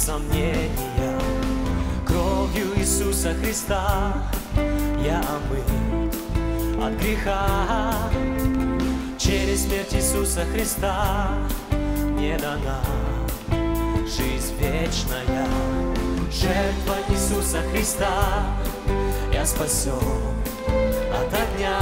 сомнения. Кровью Иисуса Христа я омыт от греха. Через смерть Иисуса Христа мне дана жизнь вечная. Жертва Иисуса Христа, я спасен от огня.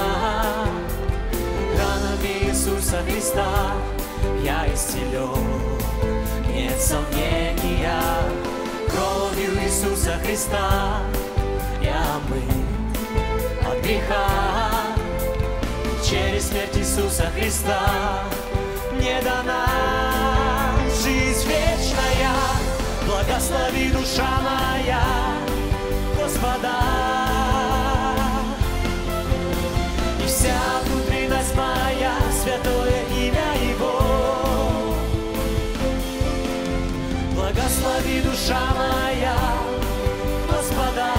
Ранами Иисуса Христа я исцелен, нет сомнения. Кровью Иисуса Христа я омыт от греха. Через смерть Иисуса Христа мне дана жизнь вечная. Благослови, душа моя, Господа, и вся внутренность моя, святое имя Его. Благослови, душа моя, Господа,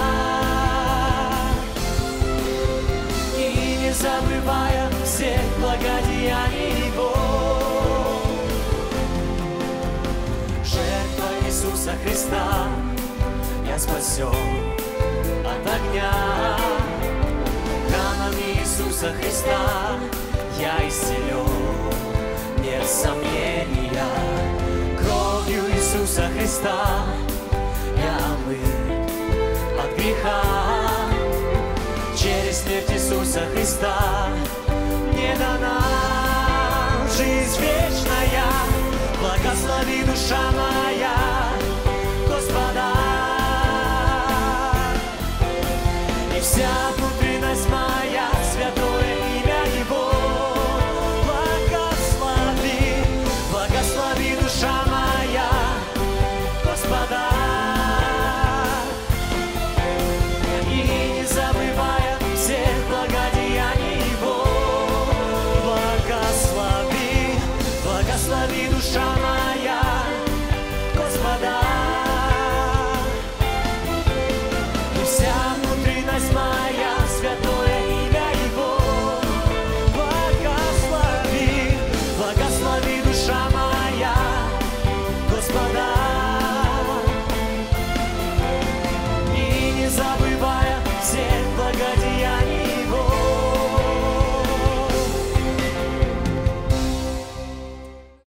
и не забывая всех благодеяний Его. Жертва Иисуса Христа, я спасен от огня. Ранами Иисуса Христа я исцелен, нет сомнения. Кровью Иисуса Христа я омыт от греха. Через смерть Иисуса Христа мне дана жизнь вечная. Благослови, душа моя, Господа, и вся